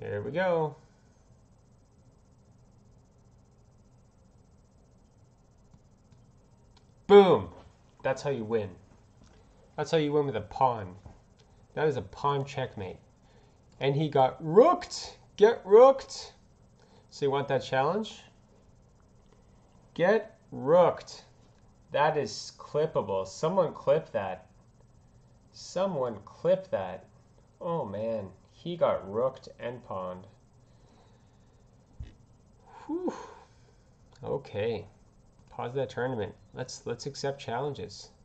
Here we go. Boom! That's how you win. That's how you win with a pawn. That is a pawn checkmate. And he got rooked. Get rooked. So you want that challenge? Get rooked. That is clippable. Someone clip that. Someone clip that. Oh man, he got rooked and pawned. Whew. Okay. Pause that tournament. Let's accept challenges.